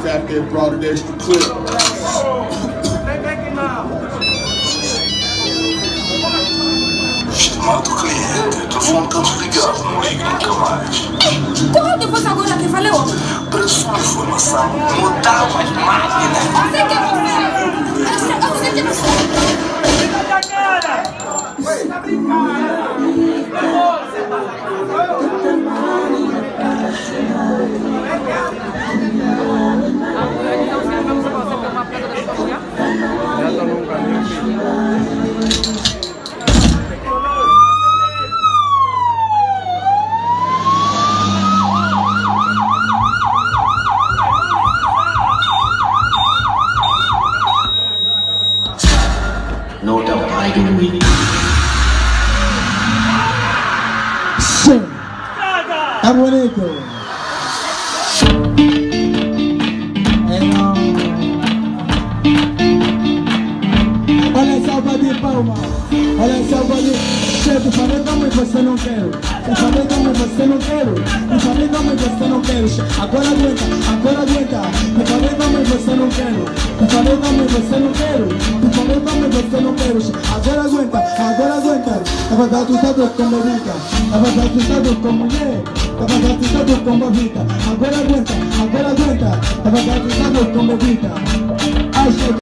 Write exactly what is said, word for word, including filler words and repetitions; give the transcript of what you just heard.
fact they brought an extra clip. Estimado cliente, o telefone está desligado, não ligue nunca mais. Como que fosse agora que falou? Para sua informação, mudava as máquinas. Você que é você? Você que é você? Tá brincando? No doubt I can win. Tá bonito. É não. Olha a salva de palma. Olha a salva de... Chefe, falei como você não quero. Eu falei como você não quero. Eu falei como você não quero. Agora aguenta, agora aguenta. Eu falei como você não quero. Eu falei como você não quero. Eu falei como você não quero. Agora aguenta, agora aguenta. Tava assustado com bebida. Tava assustado com mulher. Tava assustado com bebida. Agora aguenta, agora aguenta. Tava assustado com bebida. Ai,